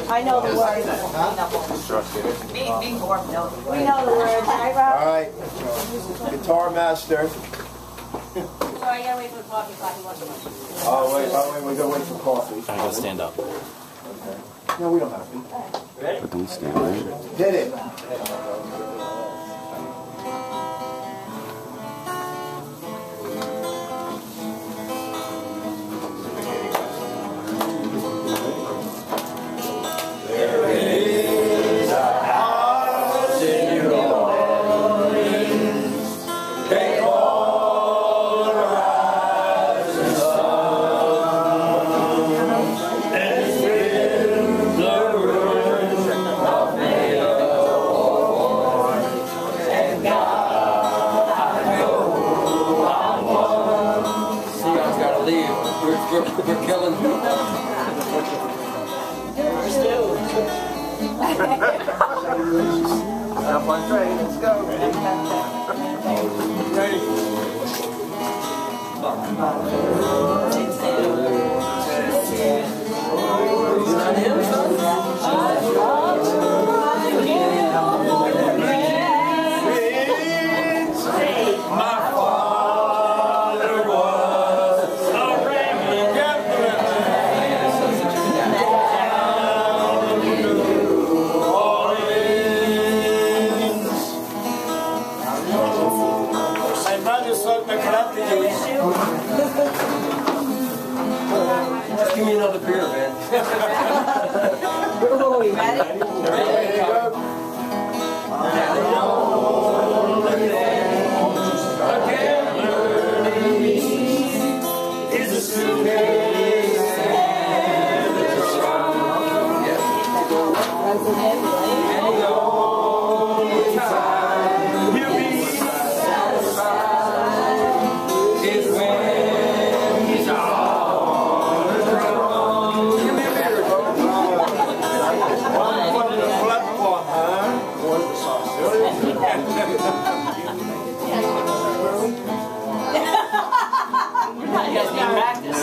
I know the words. We know the words, right, Rob? All right. Guitar master. Sorry, I gotta wait for the coffee pot. He wants to. Oh, wait, we gotta wait for coffee. I gotta stand up. Okay. No, we don't have to. But don't stand right. Hit it. We're killing you. Up on train, let's go. Ready? Just give me another beer, man. Ooh, you ready? There you go. You guys need practice.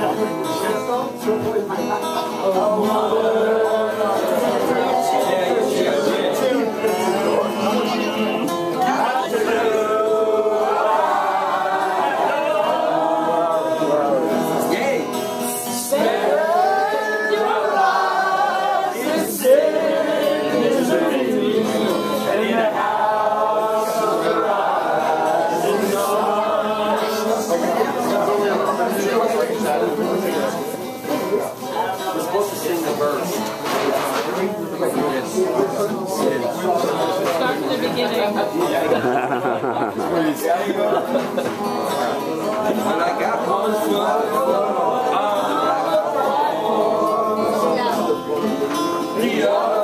Start from the beginning. And I got one foot the other.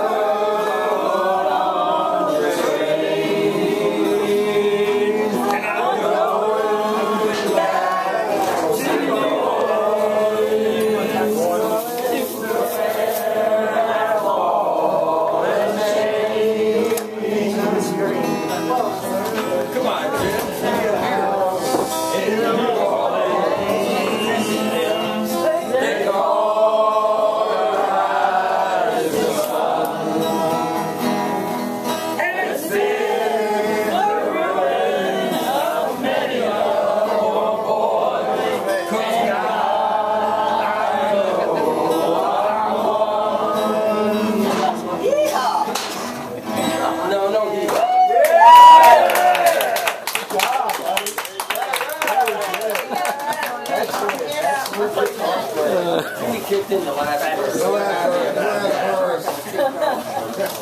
We kicked in the last verse.